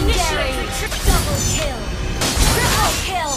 Legendary! Double kill! Triple kill!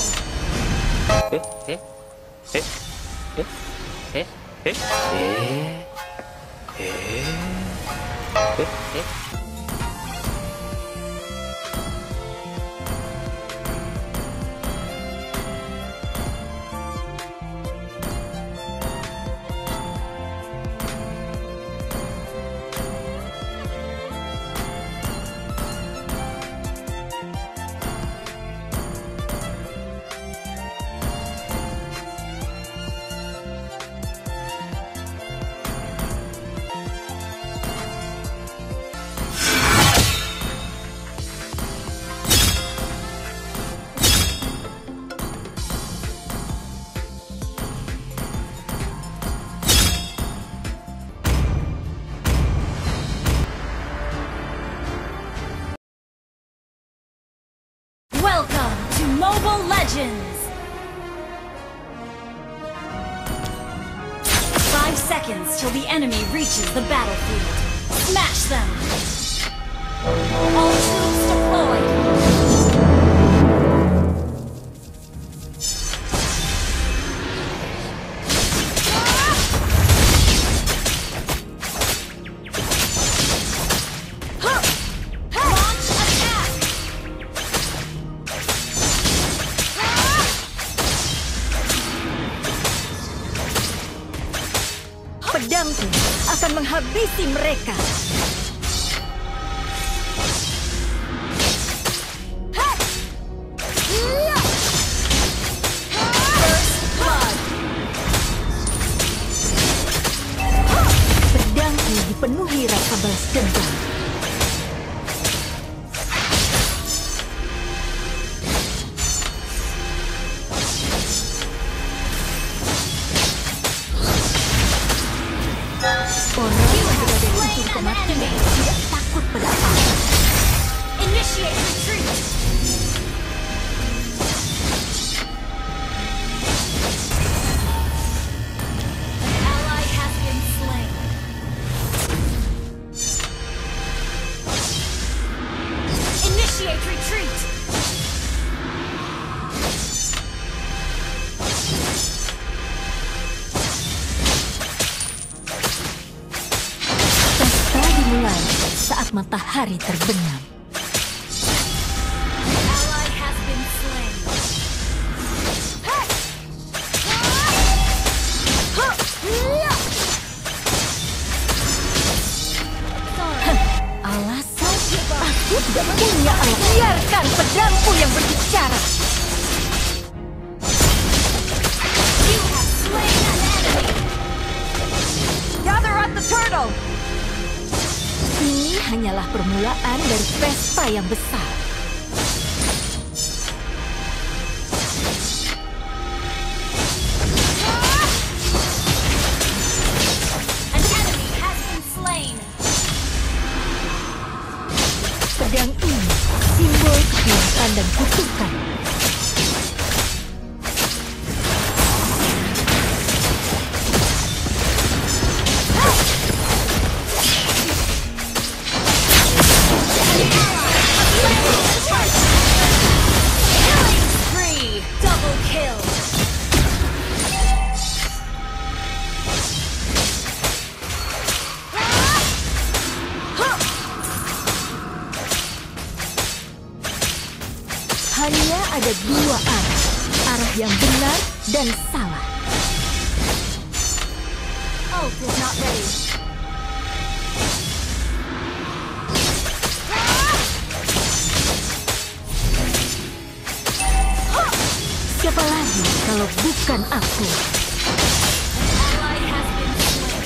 Welcome to Mobile Legends! 5 seconds till the enemy reaches the battlefield. Smash them! All troops deployed! Pedangku akan menghabisi mereka. First blood! Pedangku dipenuhi rasa balas dendam. Orang yang berada di ujung kematian tidak takut pada apa-apa. Initiate retreat! An ally has been slain. Initiate retreat! Pesta dimulai saat matahari terbenam. An ally has been slain. Alasan aku tidak punya alat. Biarkan pedangku yang berbicara. You have slain an enemy. Gather at the turtle. Ini hanyalah permulaan dari pesta yang besar. An enemy has been slain. Pedang ini simbol kekuatan dan kutukan. Killing spree! Double kill! Hanya ada dua arah. Arah yang benar dan salah. Ult is not ready. Siapa lagi kalau bukan aku? Ally has been slain.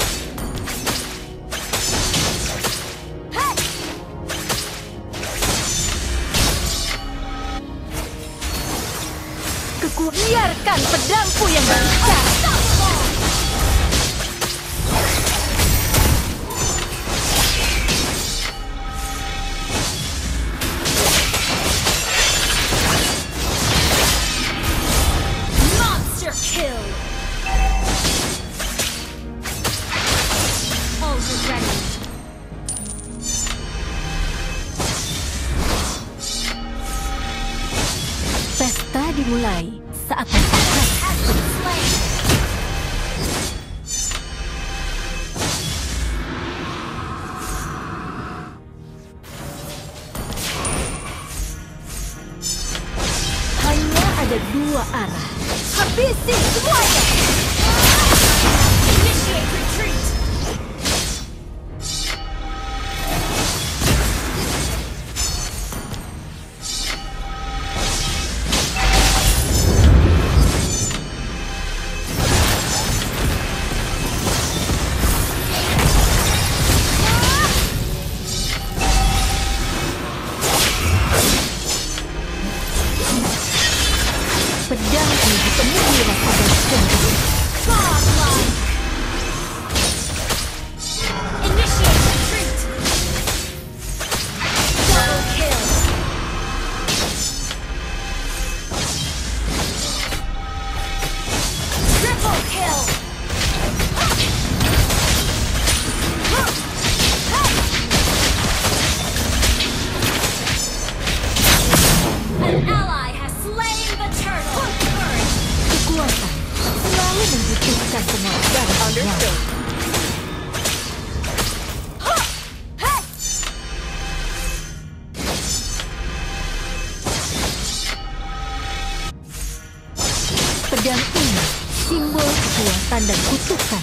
Biarkan pedangku yang berbicara. Monster kill! Ult is ready. dimulai saat memperhatikan. Has been slain. Hanya ada dua arah. Habisi semuanya! Initiate retreat. Pedang ini dipenuhi rasa bercengkeram. Godlike. Initiate retreat. Double kill. Triple kill. An ally has slain the turtle. Kekuatan selalu membutuhkan tenaga dan nyawa. Pedang ini simbol kekuatan dan kutukan.